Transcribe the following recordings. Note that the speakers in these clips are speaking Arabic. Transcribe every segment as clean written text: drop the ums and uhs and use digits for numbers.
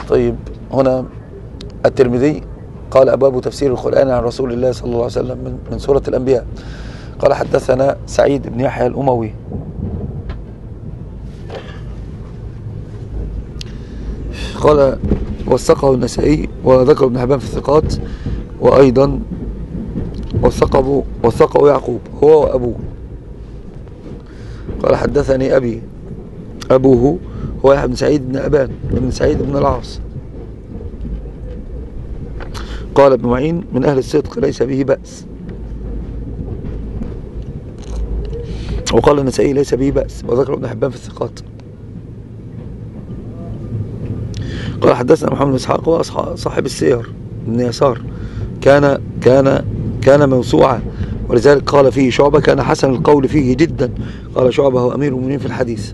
طيب، هنا الترمذي قال أبواب تفسير القرآن عن رسول الله صلى الله عليه وسلم من سورة الأنبياء. قال حدثنا سعيد بن يحيى الأموي قال وثقه النسائي وذكر ابن حبان في الثقات، وأيضا وثقه يعقوب هو وأبوه. قال حدثني أبوه هو يحيى بن سعيد بن أبان بن سعيد بن العاص. قال ابن معين من أهل الصدق ليس به بأس. وقال النسائي ليس به بأس، وذكر ابن حبان في الثقات. قال حدثنا محمد بن إسحاق هو صاحب السير بن يسار، كان موسوعا، ولذلك قال فيه شعبة كان حسن القول فيه جدا. قال شعبة هو أمير المؤمنين في الحديث.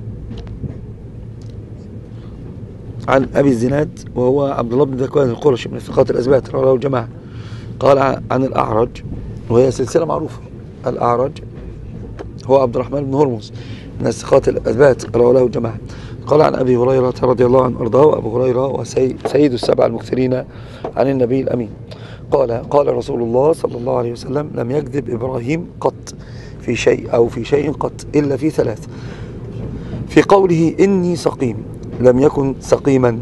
عن أبي الزناد وهو عبد الله بن ذكوان القرشي من الثقات الأثبات رواه له جماعة. قال عن الأعرج وهي سلسلة معروفة، الأعرج هو عبد الرحمن بن هرمز من الثقات الأثبات رواه له جماعة. قال عن أبي هريرة رضي الله عنه وأرضاه، وأبو هريرة وسيد السبع المكثرين عن النبي الأمين قال رسول الله صلى الله عليه وسلم لم يكذب إبراهيم قط في شيء قط إلا في ثلاث: في قوله إني سقيم لم يكن سقيما،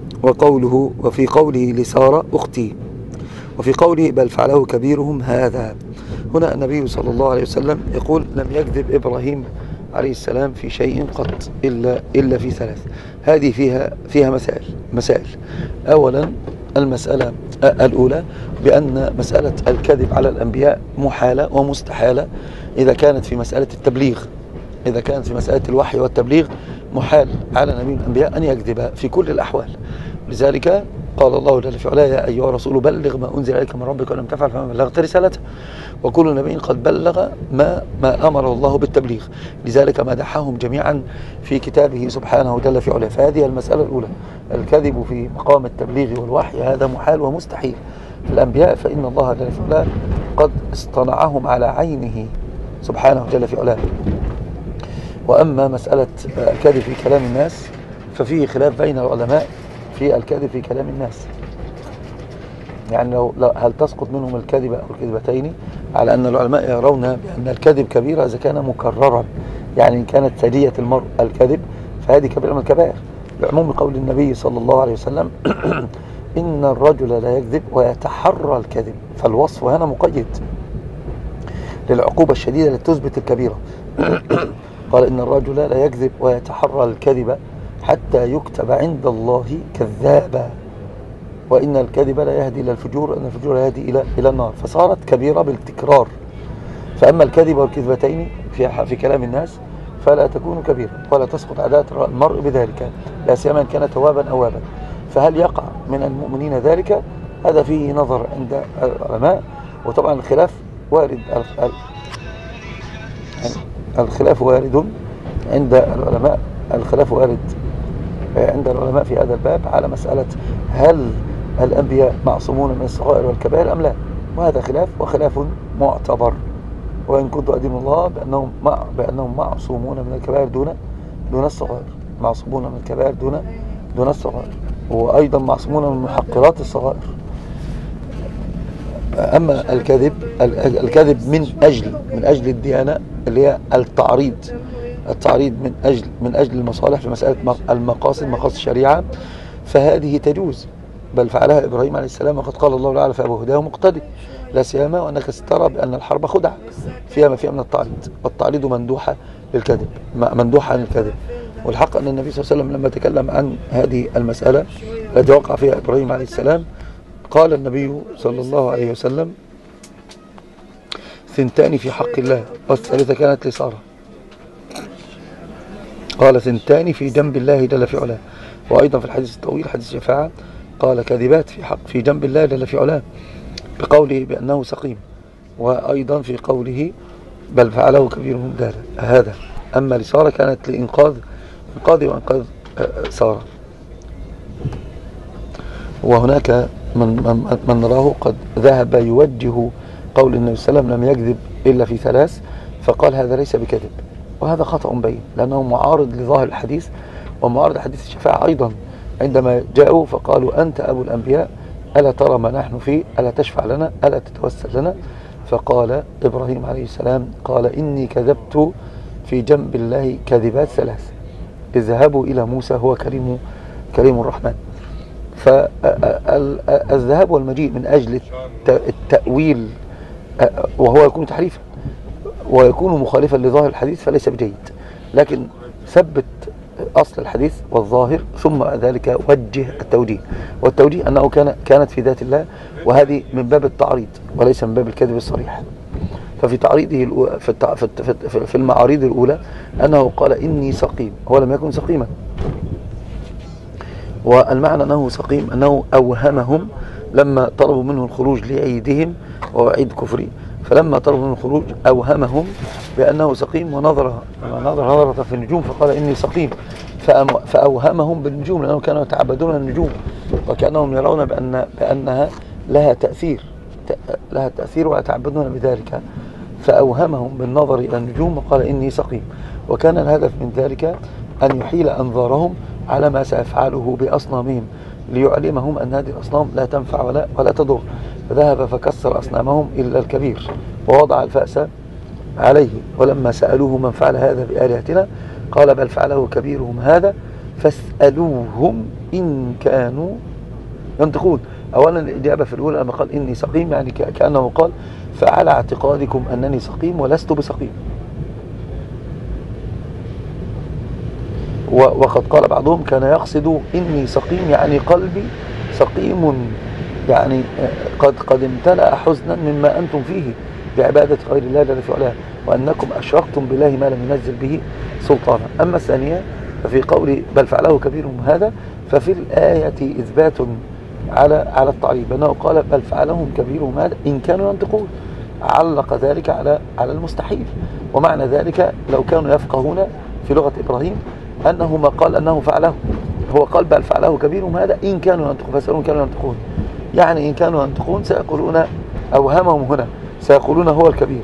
وفي قوله لسارة أختي، وفي قوله بل فعله كبيرهم هذا. هنا النبي صلى الله عليه وسلم يقول لم يكذب إبراهيم عليه السلام في شيء قط إلا في ثلاث. هذه فيها مسائل. أولا المسألة الأولى بأن مسألة الكذب على الأنبياء محالة ومستحالة إذا كانت في مسألة التبليغ. إذا كانت في مسألة الوحي والتبليغ محال على نبي الأنبياء أن يكذب في كل الأحوال. لذلك قال الله جل في علاه يا أيها الرسول بلغ ما أنزل إليك من ربك ولم تفعل فما بلغت رسالته، وكل نبي قد بلغ ما أمر الله بالتبليغ. لذلك مدحهم جميعا في كتابه سبحانه جل في علاه. فهذه المسألة الأولى، الكذب في مقام التبليغ والوحي هذا محال ومستحيل في الأنبياء، فإن الله جل في علاه قد اصطنعهم على عينه سبحانه جل في علاه. وأما مسألة الكذب في كلام الناس ففيه خلاف بين العلماء في الكذب في كلام الناس، يعني هل تسقط منهم الكذبة أو الكذبتين، على أن العلماء يرون بأن الكذب كبيرة إذا كان مكررا، يعني إن كانت ثدية المرء الكذب فهذه كبيرة من الكبائر، بعموم قول النبي صلى الله عليه وسلم إن الرجل لا يكذب ويتحرى الكذب، فالوصف هنا مقيد للعقوبة الشديدة لتثبت الكبيرة. قال إن الرجل لا يكذب ويتحرى الكذب حتى يكتب عند الله كذابا، وإن الكذب لا يهدي إلى الفجور، وإن الفجور لا يهدي إلى النار، فصارت كبيرة بالتكرار. فأما الكذب والكذبتين في كلام الناس فلا تكون كبيرة ولا تسقط عادات المرء بذلك، لا سيما إن كان توابا أوابا. فهل يقع من المؤمنين ذلك؟ هذا فيه نظر عند العلماء، وطبعا الخلاف وارد عند العلماء. الخلاف وارد عند العلماء في هذا الباب على مسألة هل الأنبياء معصومون من الصغائر والكبائر أم لا، وهذا خلاف معتبر. وإن كنت أدين الله بأنهم معصومون من الكبائر دون الصغائر، معصومون من الكبائر دون الصغائر، وأيضا معصومون من محقرات الصغائر. أما الكذب من أجل الديانة اللي هي التعريض من أجل المصالح في مسألة مقاصد الشريعة، فهذه تجوز، بل فعلها إبراهيم عليه السلام، وقد قال الله تعالى فأبو هداه مقتدي، لا سيما وأنك سترى بأن الحرب خدعة فيها ما فيها من التعريض، والتعريض مندوحة عن الكذب. والحق أن النبي صلى الله عليه وسلم لما تكلم عن هذه المسألة التي وقع فيها إبراهيم عليه السلام قال النبي صلى الله عليه وسلم ثنتان في حق الله والثالثة كانت لسارة. قال ثنتان في جنب الله جل في علاه. وأيضا في الحديث الطويل حديث شفاعة قال كذبات في جنب الله جل في علاه بقوله بأنه سقيم، وأيضا في قوله بل فعله كبيرهم هذا. أما لسارة كانت لإنقاذ وإنقاذ سارة. وهناك من نراه قد ذهب يوجه قول النبي صلى الله عليه وسلم لم يكذب إلا في ثلاث، فقال هذا ليس بكذب، وهذا خطأ بين، لأنه معارض لظاهر الحديث ومعارض حديث الشفاعة أيضا، عندما جاءوا فقالوا أنت أبو الأنبياء، ألا ترى ما نحن فيه، ألا تشفع لنا، ألا تتوسل لنا؟ فقال إبراهيم عليه السلام قال إني كذبت في جنب الله كذبات ثلاث، اذهبوا إلى موسى هو كريم الرحمن. فالذهاب والمجيء من أجل التأويل وهو يكون تحريفا ويكون مخالفا لظاهر الحديث فليس بجيد، لكن ثبت أصل الحديث والظاهر ثم ذلك وجه التوجيه، والتوجيه أنه كانت في ذات الله، وهذه من باب التعريض وليس من باب الكذب الصريح. ففي تعريضه في المعاريض الأولى أنه قال إني سقيم، هو لم يكن سقيما، والمعنى أنه سقيم أنه أوهمهم لما طلبوا منه الخروج لعيدهم وهو عيد كفري، فلما طلبوا منه الخروج أوهمهم بأنه سقيم ونظر في النجوم فقال إني سقيم، فأوهمهم بالنجوم لأنهم كانوا يتعبدون النجوم وكأنهم يرون بأنها لها تأثير ويتعبدون بذلك، فأوهمهم بالنظر إلى النجوم وقال إني سقيم. وكان الهدف من ذلك أن يحيل أنظارهم على ما سيفعله بأصنامهم ليعلمهم أن هذه الأصنام لا تنفع ولا تضر، فذهب فكسر أصنامهم إلا الكبير ووضع الفأس عليه. ولما سألوه من فعل هذا بآلهتنا قال بل فعله كبيرهم هذا فاسألوهم إن كانوا ينطقون. أولا الإجابة في الأولى لما قال إني سقيم يعني كأنه قال فعلى اعتقادكم أنني سقيم ولست بسقيم. وقد قال بعضهم كان يقصد إني سقيم يعني قلبي سقيم، يعني قد امتلأ حزنا مما أنتم فيه بعبادة غير الله جل في علاه، وأنكم أشركتم بالله ما لم ينزل به سلطانا. أما الثانية ففي قول بل فعله كبيرهم هذا ففي الآية إثبات على التعريب، أنه قال بل فعلهم كبيرهم هذا إن كانوا ينطقون، علق ذلك على المستحيل. ومعنى ذلك لو كانوا يفقهون في لغة إبراهيم أنه ما قال أنه فعله، هو قال بل فعله كبيرهم هذا إن كانوا ينطقون، فسألون كانوا ينطقون، يعني إن كانوا ينطقون سيقولون أوهمهم هنا سيقولون هو الكبير،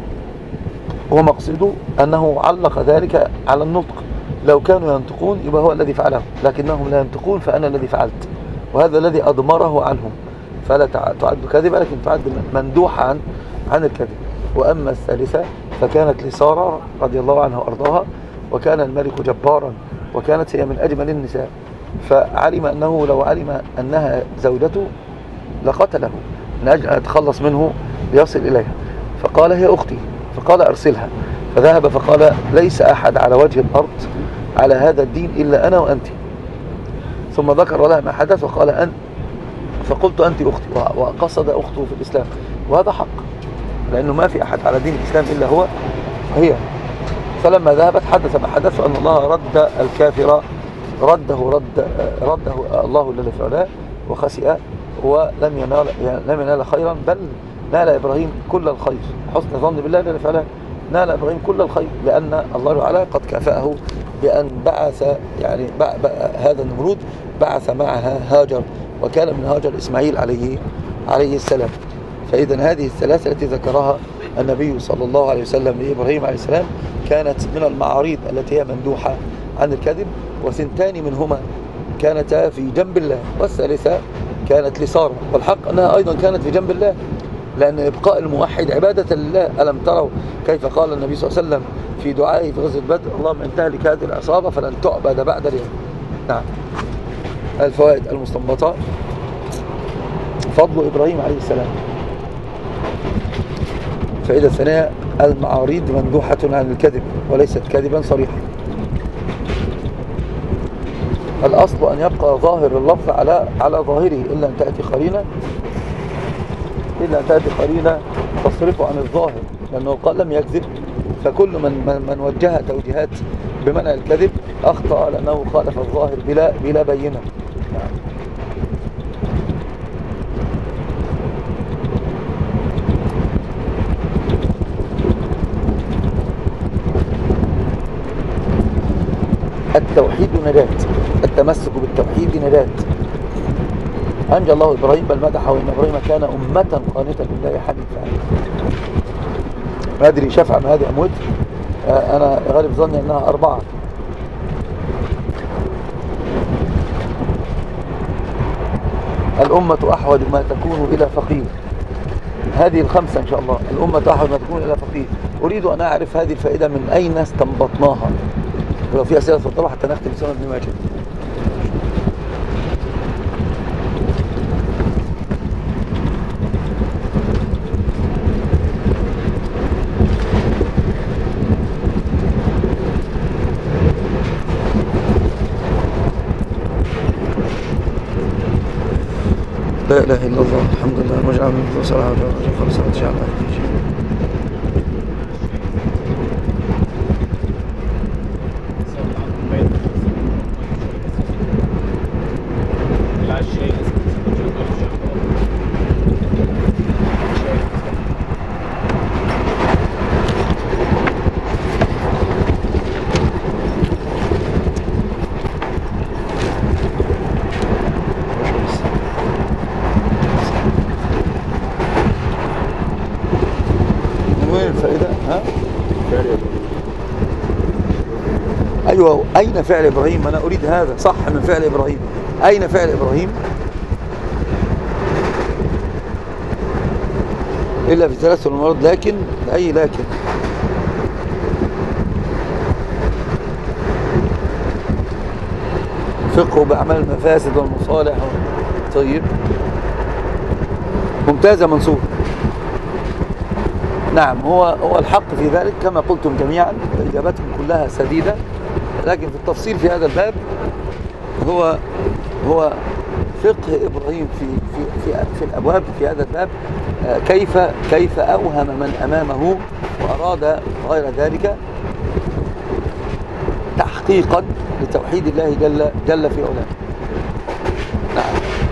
ومقصده أنه علق ذلك على النطق، لو كانوا ينطقون يبقى هو الذي فعله، لكنهم لا ينطقون فأنا الذي فعلت، وهذا الذي أضمره عنهم، فلا تعد كذبة لكن تعد مندوحة عن الكذب. وأما الثالثة فكانت لسارة رضي الله عنها وأرضاها، وكان الملك جبارا وكانت هي من أجمل النساء، فعلم أنه لو علم أنها زوجته لقتله من أجل أن يتخلص منه ليصل إليها، فقال هي أختي، فقال أرسلها، فذهب فقال ليس أحد على وجه الأرض على هذا الدين إلا أنا وأنت، ثم ذكر لها ما حدث وقال أنت، فقلت أنت أختي، وقصد أخته في الإسلام، وهذا حق لأنه ما في أحد على دين الإسلام إلا هو هي. فلما ذهبت حدث ما حدث أن الله رد الكافر رده الله الذي فعله وخسئ ولم ينال خيرا، بل نال إبراهيم كل الخير، حسن ظن بالله الذي فعله، نال إبراهيم كل الخير لأن الله تعالى قد كافأه بأن بعث يعني هذا النمرود بعث معها هاجر، وكان من هاجر إسماعيل عليه السلام. فإذا هذه الثلاثة التي ذكرها النبي صلى الله عليه وسلم لإبراهيم عليه السلام كانت من المعاريض التي هي مندوحة عن الكذب، وثنتان منهما كانتا في جنب الله، والثالثة كانت لسارة، والحق أنها أيضا كانت في جنب الله، لأن إبقاء الموحد عبادة لله. ألم تروا كيف قال النبي صلى الله عليه وسلم في دعائه في غزوة بدر اللهم إن تهلك هذه العصابة فلن تعبد بعد اليوم. نعم. الفوائد المستنبطة: فضل إبراهيم عليه السلام. فإذا الثانية: المعاريض مندوحة عن الكذب وليست كذبا صريحا. الأصل أن يبقى ظاهر اللفظ على ظاهره إلا أن تأتي قرينة تصرفه عن الظاهر، لأنه قال لم يكذب، فكل من وجه توجيهات بمنع الكذب أخطأ لأنه خالف الظاهر بلا بينة. التوحيد نجاة، التمسك بالتوحيد نجاة. أنجى الله إبراهيم بل مدحه إن إبراهيم كان أمة قانتا لله حنيفا. ما أدري شفع ما هذه أموت، أنا غالب ظني أنها 4. الأمة أحوج ما تكون إلى فقيه. هذه الخمسة إن شاء الله. الأمة أحوج ما تكون إلى فقيه. أريد أن أعرف هذه الفائدة من أين استنبطناها، ولو في أسئلة تفضلوا حتى نختم سنة ابن ماجه. لا إله إلا الله الحمد لله واجعل من الله صلاة وجل خلص وتجعل أيوة. أين فعل إبراهيم؟ أنا أريد هذا صح من فعل إبراهيم. أين فعل إبراهيم؟ إلا في ثلاث المرض. لكن أي لكن فقه بأعمال المفاسد والمصالح. طيب ممتازة منصور. نعم هو الحق في ذلك كما قلتم جميعا، إجابتكم كلها سديدة، لكن في التفصيل في هذا الباب هو فقه إبراهيم في الأبواب في هذا الباب. كيف أوهم من أمامه وأراد غير ذلك تحقيقا لتوحيد الله جل في علاه. نعم.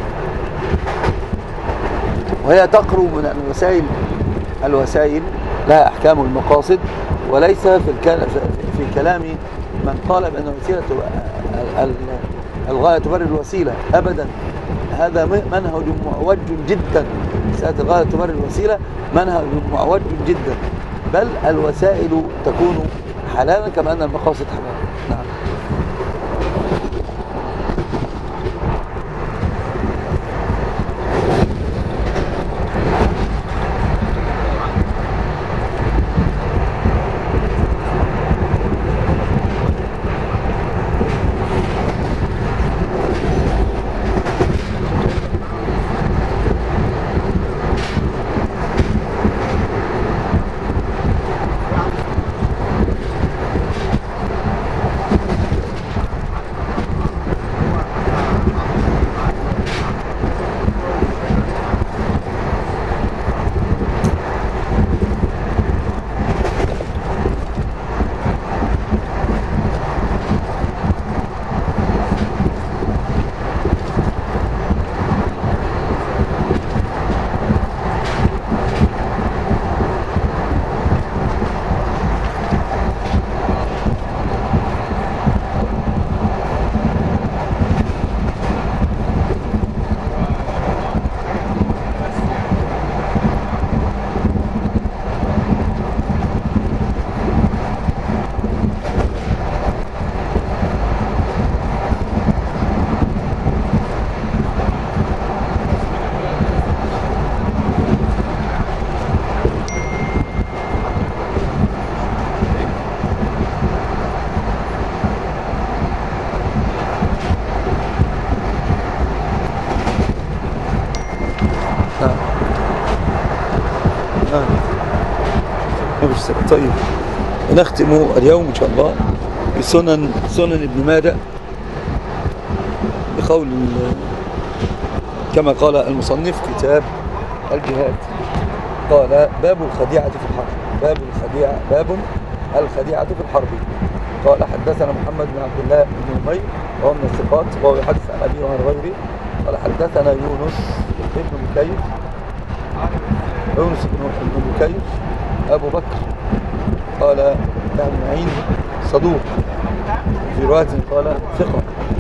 وهي تقرب من الوسائل لها أحكام المقاصد، وليس في كلام من قال بأن الوسيلة الغاية تبرر الوسيلة أبدا. هذا منهج معوج جدا. مسألة الغاية تبرر الوسيلة منهج معوج جدا، بل الوسائل تكون حلالا كما أن المقاصد حلالا. نعم. طيب نختم اليوم إن شاء الله بسنن ابن ماجه بقول كما قال المصنف كتاب الجهاد. قال باب الخديعة في الحرب. باب الخديعة في الحرب. قال حدثنا محمد بن عبد الله بن أمير وهو من الثقات وهو يحدث عن أبيه وعن غيره. قال حدثنا يونس بن بكير أبو بكر قال كان معين صدوق، في رواية قال ثقة.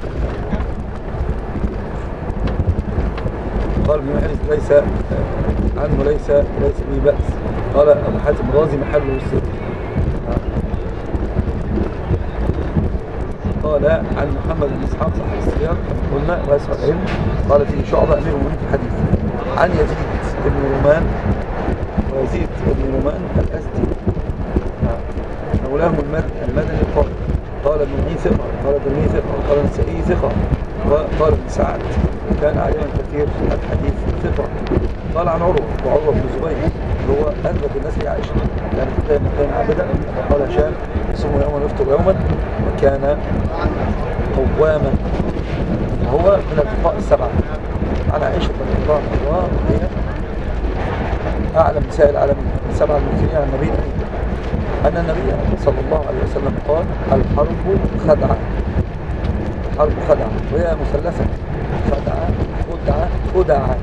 قال ابن محرز ليس عنه ليس به بأس. قال أبو حاتم الرازي محله الصدق. قال قال عن محمد بن اسحاق صاحب السياق قلنا واسع العلم قال فيه شعبة أمير المؤمنين في الحديث عن يزيد بن رومان ويزيد بن رومان الأسدي مولاه المدني قال ابن معين ثقة قال ابن معين ثقة قال النسائي ثقة وقال ابن سعد كان عالما كثير الحديث ثقة قال عن عروة وعروة بن الزبير اللي هو أثبت الناس لعائشة كان عابدا قال هشام يصوم يوما ويفطر يوما وكان قواما وهو من الفقهاء السبعة عن عائشة رضي الله عنها وهي أعلم نساء العالمين السبعة المكثرين عن النبي أن النبي صلى الله عليه وسلم قال الحرب خدعة الحرب خدعة وهي مثلثة خدعة خدعة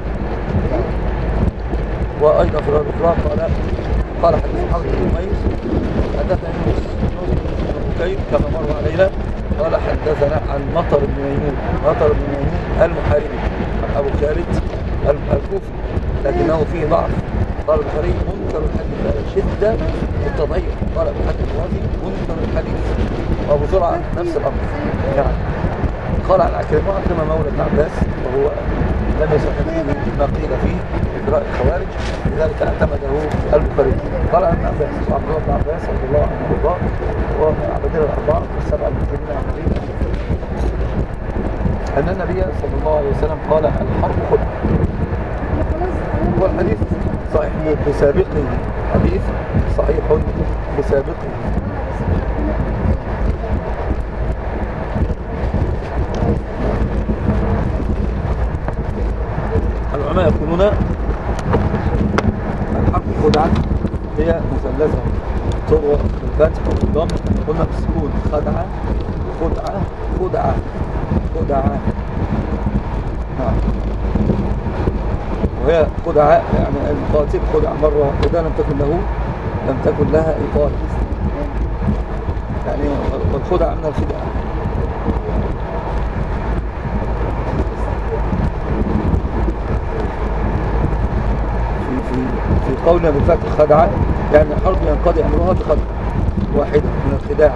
وأيضا في الرواية الأخرى قال حديث محمد بن مميز حدثنا يونس بن بكير كما مر علينا قال حدثنا عن مطر بن ميمون المحاربي عن أبو خالد الكوفي لكنه فيه ضعف قال البخاري منكر الحديث شدة التضعيف قال ابو حاتم الرازي منكر الحديث وابو زرعه نفس الامر يعني قال عن عكرمة مولى ابن عباس وهو لم يصح فيه ما قيل فيه إجراء الخوارج لذلك اعتمده البخاري قال عن ابن عباس وعبد الله بن عباس رضي الله عنه وارضاه ومن عبادين الاربعه والسبعه المسلمين عن النبي ان النبي صلى الله عليه وسلم قال الحرب خدعه والحديث صحيح بسابقه حديث صحيح بسابقه العلماء يقولون الحرب خدعة هي مثلثة تروى بالفتح والضم قلنا بالسكون خدعة خدعة نعم وهي خدعة يعني المقاتل خدع مرة إذا لم تكن لها إطالة يعني والخدعة من الخدعة في قولنا بالفتح خدعة يعني الحرب ينقضي أمرها بخدعة واحدة من الخداع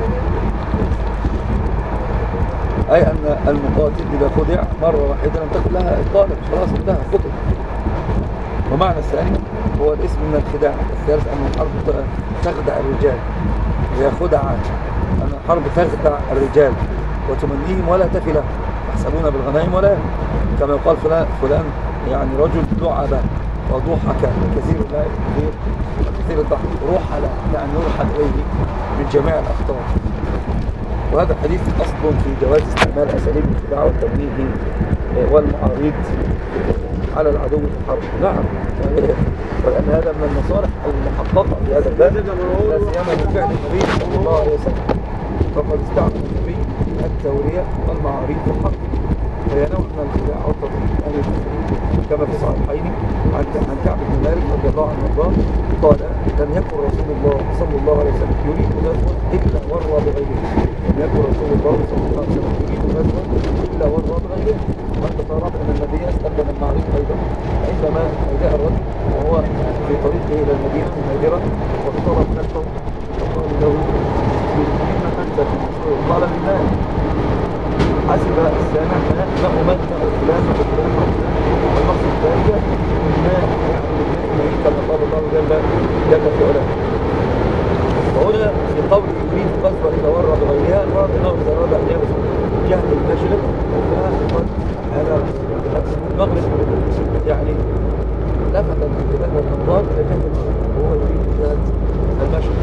أي أن المقاتل إذا خدع مرة واحدة لم تكن لها إطالة خلاص انتهى خطب. ومعنى الثاني هو الاسم من الخداع الثالث أن الحرب تخدع الرجال وهي خدعة أن الحرب تخدع الرجال وتمنيهم ولا تفي لهم يحسبون بالغنائم ولا كما يقال فلان يعني رجل لعب وضحك كثير اللعب كثير الضحك رحل يعني يرحل إليه من جميع الأخطار. وهذا الحديث أصل في جواز استعمال أساليب الخداع والتمويه والمعارض على العدو في الحرب. نعم ولأن هذا من المصالح المحققة في هذا الباب لا سيما من فعل النبي صلى الله عليه وسلم فقد استعمل النبي التورية والمعارض في الحرب فهي نوع من الخداع والتضليل كما في الصحيحين عن كعب بن مالك رضي الله عنه وارضاه قال لم يكن رسول الله صلى الله عليه وسلم يريد غزوا إلا ورى بغيره لم يكن رسول الله صلى الله عليه وسلم يريد غزوا إلا ورى بغيره وأنت تعرف أن النبي استخدم المعروف أيضا عندما جاء الرجل وهو في طريقه إلى المدينة مهاجرا واقترب نفسه فقال له فيما أنت في المسؤول قال بالله حسب السامع ما أمت فلان وفلان والمقصد ذلك ما كما قال الله جل في علاه. وهنا في قول يريد قصوى إذا ورى بغيرها المرض أنه إذا أراد أن يغزو جهة المشرق هذا المغرب يعني لفت الانتباه والأنظار إلى جهة المشرق وهو يريد جهة المشرق.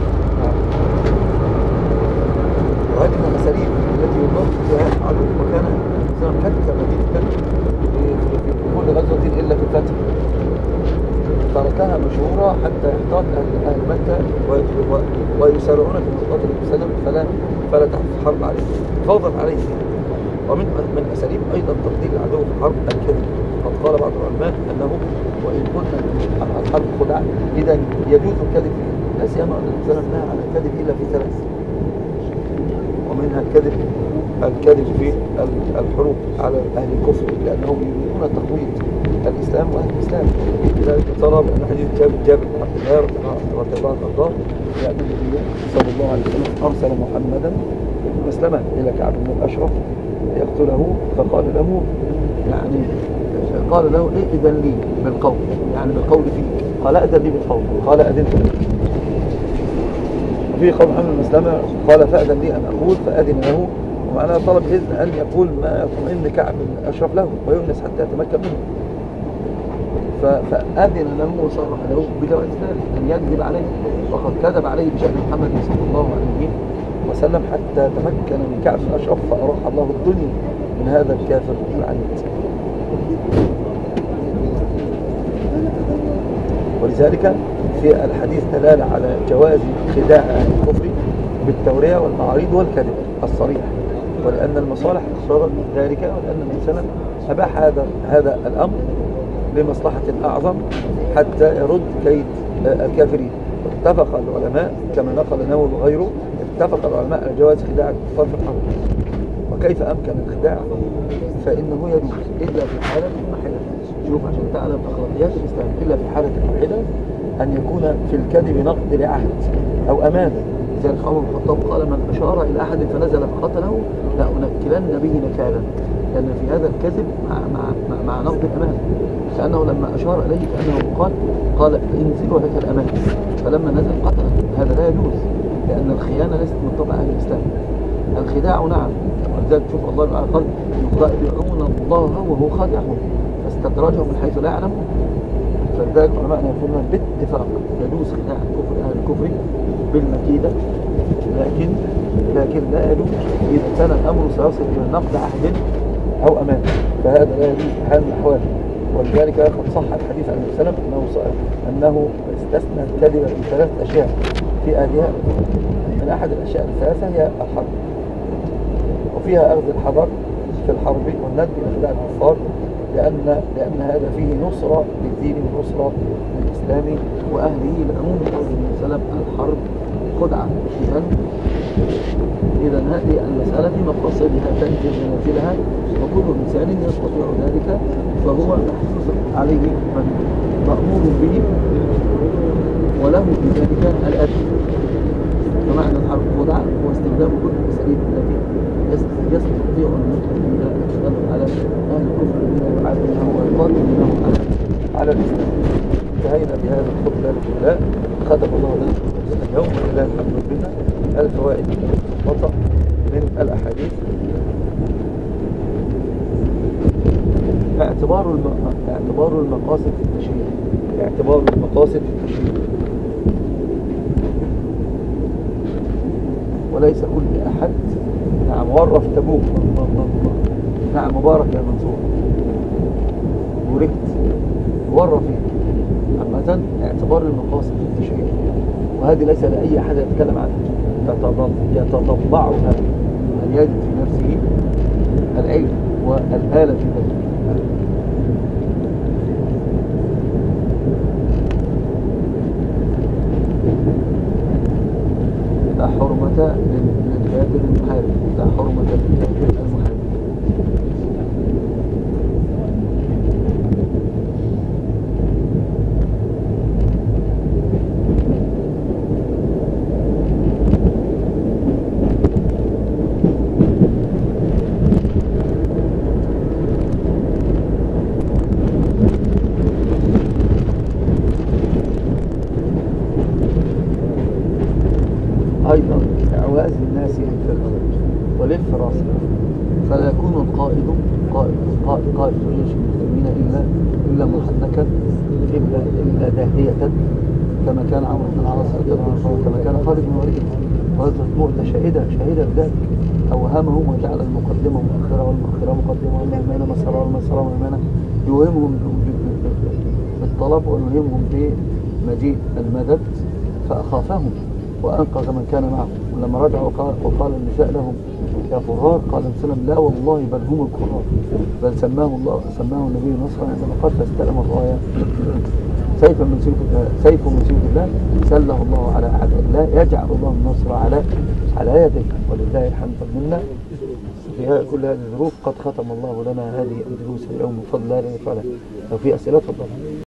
وهذه من الأساليب التي يضاف فيها عدو وكان الإنسان كتك مدينة في كل غزوة إلا في الفتح تركها مشهورة حتى يحتاط أهل مكة ويسارعون في مقاتل النبي فلا تحدث حرب عليه فوضا عليه. ومن أساليب أيضا تقدير العدو في الحرب الكذب. قد قال بعض العلماء أنه وإن قلنا الحرب خدعة إذا يجوز الكذب فيه لا سيما أن الإنسان نهى عن الكذب إلا في ثلاث ومنها الكذب في الحروب على أهل الكفر لأنهم يريدون تقويض الإسلام وأهل الإسلام. لذلك ترى بأن حديث جابر بن عبد الله رضي الله عنه وارضاه لأن النبي صلى الله عليه وسلم أرسل محمدا مسلمة إلى كعب بن الأشرف يقتله، فقال له يعني قال له ائذن لي بالقول، يعني بالقول فيك. قال أذن لي بالقول، قال أذنت لك. وفي قول عن المسلمة قال فأذن لي أن أقول، فأذن له، ومعناه طلب إذن أن يقول ما يطمئن كعب بن الأشرف له ويؤنس حتى يتمكن منه. فأذن له وصرح له بجواز ذلك أن يكذب عليه، وقد كذب عليه بشأن محمد صلى الله عليه وسلم حتى تمكن من كعب بن الأشرف، فأراح الله الدنيا من هذا الكافر العنيد. ولذلك في الحديث دلالة على جواز خداع أهل الكفر بالتورية والمعاريض والكذب الصريح، ولأن المصالح اقتضت ذلك، ولأن الإنسان أباح هذا الأمر لمصلحة أعظم حتى يرد كيد الكافرين. اتفق العلماء كما نقل النووي وغيره، اتفق العلماء على جواز خداع الكفار في الحرب. وكيف أمكن الخداع؟ فإنه يجوز إلا في حالة واحدة. شوف عشان تعلم أخلاقيات الإسلام، إلا في حالة واحدة أن يكون في الكذب نقد لعهد أو أمانة. لذلك عمر بن الخطاب قال من أشار إلى أحد فنزل فقتله لأنكلن به نكالا، لأن في هذا الكذب مع نقد الأمانة. كأنه لما أشار إليه كأنه قال انزلوا لك الأمانة، فلما نزل قتله. هذا لا يجوز، لأن الخيانة ليست من طبع أهل الإسلام. الخداع نعم، ولذلك شوف الله تعالى قال يخادعون الله وهو خادعهم فاستدرجهم من حيث لا يعلمون. فلذلك علماءنا يقولون باتفاق يجوز خداع الكفر أهل الكفر بالمكيدة، لكن لا يجوز إذا كان الأمر سيصل إلى نقد عهد أو أمان، فهذا لا يجوز في حال من الأحوال. ولذلك قد صح الحديث عن النبي صلى الله عليه وسلم أنه استثنى الكذب من 3 أشياء في آلهة. من أحد الأشياء الثلاثة هي الحرب، وفيها أخذ الحذر في الحرب والند إلى خداع الكفار، لأن هذا فيه نصرة للدين ونصرة للإسلام وأهله، لعموم قول النبي صلى الله عليه وسلم الحرب خدعة. إذا هذه المسألة في مقاصدها تنزل منازلها، وكل إنسان يستطيع ذلك فهو محسوس عليه من مأمور به وله في ذلك الأجر. فمعنى الحرب خدعة هو استخدام كل الأساليب التي يستطيع أن يدخل بها الشغل على أهل الكفر بما يعادونه ويقاتل منهم على الإسلام. انتهينا بهذا الخطبة الأولى. ختم الله لنا اليوم، ولله الحمد بنا الفوائد المستنبطة من الأحاديث. اعتبار المقاصد في التشريع، اعتبار المقاصد في التشريع، وليس كل أحد. نعم ورف تبوك، نعم مبارك يا منصور، بوركت ورف فيه. عامة اعتبار المقاصد في التشريع، وهذه ليس لأي أحد يتكلم عنها، يتطبعها من يجد في نفسه العلم والآلة في ذلك. لا حرمة للكافر المحارب، لا حرمة للكافر المحارب. أيضا إعواز الناس للفقه وللفراسة، فلا يكون القائد قائد جيش المسلمين إلا محنكا إلا داهية، كما كان عمرو بن العاص كما كان خالد بن الوليد. وهذا المؤتة شهيدة بذلك، أوهمهم وجعل المقدمة مؤخرة والمؤخرة مقدمة والميمنة مسرى والمسرى والميمنة، يوهمهم بالطلب ويوهمهم بمجيء المدد، فأخافهم وأنقذ من كان معه. ولما رجعوا وقال النساء لهم يا فرار، قال وسلم لا والله بل هم الكرار، بل سماه النبي نصرا عندما قال فاستلم الراية سيف من سيف الله سله الله على أعداء الله، يجعل الله النصر على يديه، ولله الحمد منا. في كل هذه الظروف قد ختم الله لنا هذه الدروس اليوم بفضل الله. لو في أسئلة تفضل.